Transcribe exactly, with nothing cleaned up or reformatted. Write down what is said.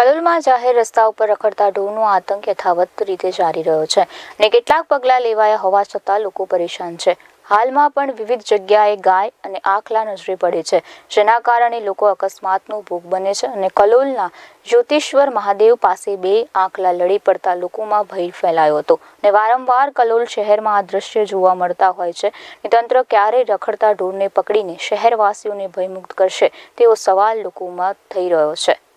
કલોલમાં જાહેર રસ્તા ઉપર રખડતા ઢોરનો આતંક યથાવત રીતે જારી રહ્યો છે અને કેટલાક પગલાં લેવાયા હોવા છતાં લોકો પરેશાન છે। હાલમાં પણ વિવિધ જગ્યાએ ગાય અને આખલા નજરે પડે છે, જેના કારણે લોકો અકસ્માતનો ભોગ બને છે અને કલોલના જ્યોતિશ્વર મહાદેવ પાસે બે આખલા લડી પડતા લોકોમાં ભય ફેલાયો હતો અને વારંવાર કલોલ શહેરમાં આ દ્રશ્ય જોવા મળતા હોય છે। તંત્ર ક્યારે રખડતા ઢોરને પકડીને શહેરવાસીઓને ભયમુક્ત કરશે તેવો સવાલ લોકોમાં થઈ રહ્યો છે।